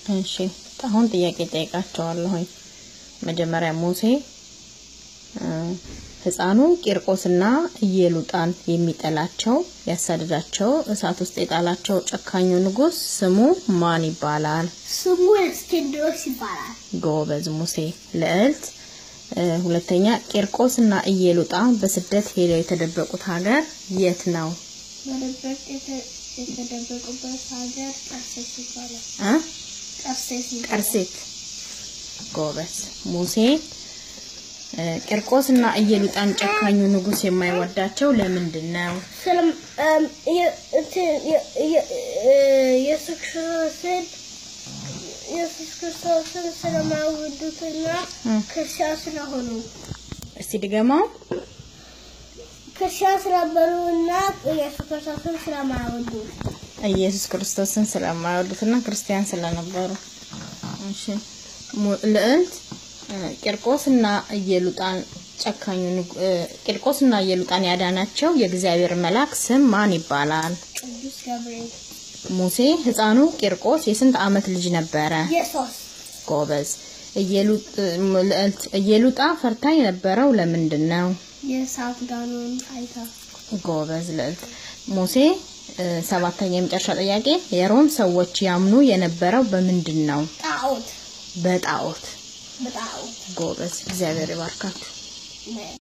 እሺ አሁን ጥያቄ ጠይቃቸዋለሁ መጀመሪያ ሙሴ ህፃኑ ቂርቆስና ኢየሉጣን የሚጠላቸው ያሳደዳቸው እሳት ውስጥ የጣላቸው ጨካኙ ንጉስ ስሙ ማን ይባላል? ስሙ እስክንድሮስ ይባላል። ጎበዝ ሙሴ። ልዕልት ሁለተኛ ቂርቆስና ኢየሉጣ በስደት ሄደው የተደበቁት ሀገር የት ነው? የተደበቁበት ሀገር ቀርሴት ይባላል። ቀርሴት። ጎበዝ ሙሴ። ቂርቆስና ኢየሉጣን ጨካኙ ንጉስ የማይወዳቸው ለምንድን ነው? ኢየሱስ ክርስቶስን ስለማይወዱትና ክርስቲያን ስለሆኑ። እስቲ ድገማው። ክርስቲያን ስለነበሩና ኢየሱስ ክርስቶስን ስለማይወዱ። ኢየሱስ ክርስቶስን ስለማይወዱትና ክርስቲያን ስለነበሩ። እሺ ልዕልት ቂርቆስና ኢየሉጣን ቂርቆስና ኢየሉጣን ያዳናቸው የእግዚአብሔር መልአክ ስም ማን ይባላል? ቅዱስ ገብርኤል። ሙሴ ህፃኑ ቂርቆስ የስንት አመት ልጅ ነበረ? የ3 ጎበዝ። ኢየሉጣ ፈርታ የነበረው ለምንድን ነው? የእሳት ጋኑን አይታ። ጎበዝ ልዕልት። ሙሴ ሰባተኛ የመጨረሻ ጥያቄ የሮም ሰዎች ያምኑ የነበረው በምንድን ነው? ጣዖት። በጣዖት። በጣዖት። ጎበዝ። እግዚአብሔር ይባርካችሁ።